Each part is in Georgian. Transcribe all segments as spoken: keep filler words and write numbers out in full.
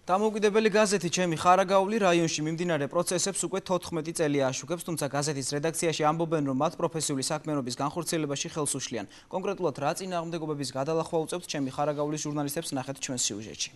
დამოუკიდებელი გაზეთი ჩემი ხარაგაული რაიონში მიმდინარე პროცესებს უკვე თოთხმეტი წელია აშუქებს, თუმცა გაზეთის რედაქციაში ამბობენ, რომ მათ პროფესიული საქმიანობის განხორციელებაში ხელს უშლიან. კონკრეტულად რა წინააღმდეგობების გადალახვა უწევთ ჩემი ხარაგაულის ჟურნალისტებს ნახეთ ჩვენს სიუჟეტში.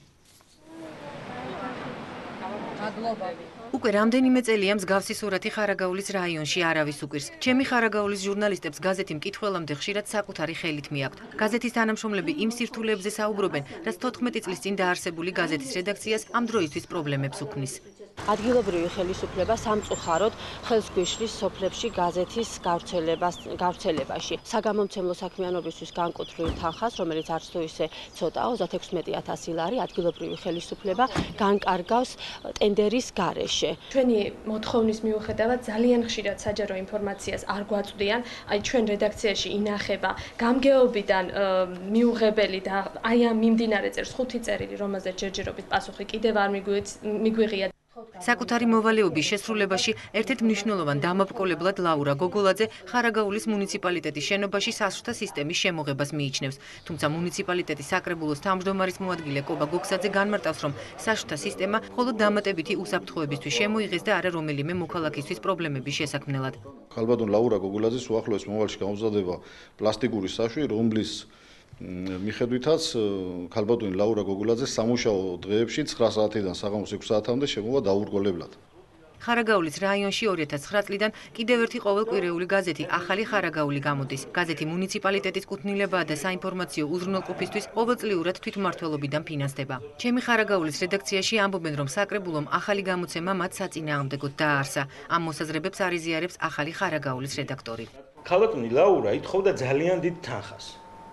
უკვე რამდენიმე წელია მსგავსი სურათი ხარაგაულის რაიონში არავის უკვირს. ჩემი ხარაგაულის ჟურნალისტებს გაზეთი მკითხველამდე ხშირად საკუთარი ხელით მიაქვთ. გაზეთის თანამშრომლები იმ სირთულეებზე საუბრობენ, რაც თოთხმეტი წლის წინ დაარსებული გაზეთის რედაქციას ამ დროისთვის პრობლემებს უქმნის. ადგილობრივი ხელისუფლება სამწუხაროდ ხელს გვიშლის სოფლებში გაზეთის გავრცელებაში. საგამომცემლო საქმიანობისთვის განკუთვნილ თანხას, რომელიც არც თუ ისე ცოტაა, ოცდაექვსი ათასი ლარი ადგილობრივი ხელისუფლება განკარგავს ტენდერის გარეშე. ჩვენი მოთხოვნის მიუხედავად ძალიან ხშირად საჯარო ინფორმაციას არ გვაწვდიან. აი ჩვენ რედაქციაში ინახება გამგეობიდან მიუღებელი და აი ამ მიმდინარე წერს ხუთი წერილი, რომელზეც ჯერჯერობით პასუხი კიდევ არ მიგვიღია. საკუთარი მოვალეობის შესრულებაში ერთ-ერთ მნიშვნელოვან დამაბრკოლებლად ლაურა გოგოლაძე ხარაგაულის მუნიციპალიტეტის შენობაში სასუთა სისტემის შემოღებას მიიჩნევს. თუმცა მუნიციპალიტეტის საკრებულოს თავმჯდომარის მოადგილე კობა გოგსაძე განმარტავს, რომ სასუთა სისტემა მხოლოდ დამატებითი უსაფრთხოებისთვის შემოიღეს და არა რომელიმე მოქალაქისთვის პრობლემების შესაქმნელად. ხალბატონ ლაურა გოგოლაძის უახლოეს მომავალში გამოზრდება პლასტიკური საშვი, რომლის მიხედვითაც ხალბატონი ლაურა გოგოლაძე სამუშაო დღეებში ცხრა საათიდან საღამოს ექვსი საათამდე შემოვა დაურგოლებლად. ხარაგაულის რაიონში ორი ათას ცხრა წლიდან კიდევ ერთი ყოველკვირეული გაზეთი ახალი ხარაგაული გამოდის. გაზეთი მუნიციპალიტეტის კუთვნილებაა და საინფორმაციო უზრუნველყოფისთვის ყოველწლიურად თვითმმართველობიდან ფინანსდება. ჩემი ხარაგაულის რედაქციაში ამბობენ, რომ საკრებულომ ახალი გამოცემა მათ საწინააღმდეგოდ დააარსა. ამ მოსაზრებებს არიზიარებს ახალი ხარაგაულის რედაქტორი. ხალბატონი ლაურა ითხოვდა ძალიან დიდ თანხას,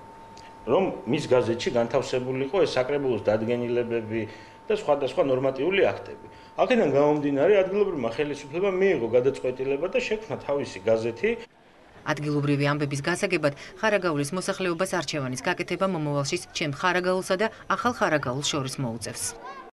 რომ მის გაზეთში განთავსებულიყო ეს საკრებულოს დადგენილებები და სხვადასხვა ნორმატიული აქტები. აქედან გამომდინარე ადგილობრივმა ხელისუფლებამ მიიღო გადაწყვეტილება და შექმნა თავისი გაზეთი. ადგილობრივი ამბების გასაგებად ხარაგაულის მოსახლეობას არჩევანის გაკეთება მომავალში ჩემ ხარაგაულსა და ახალ ხარაგაულს შორის მოუწევს.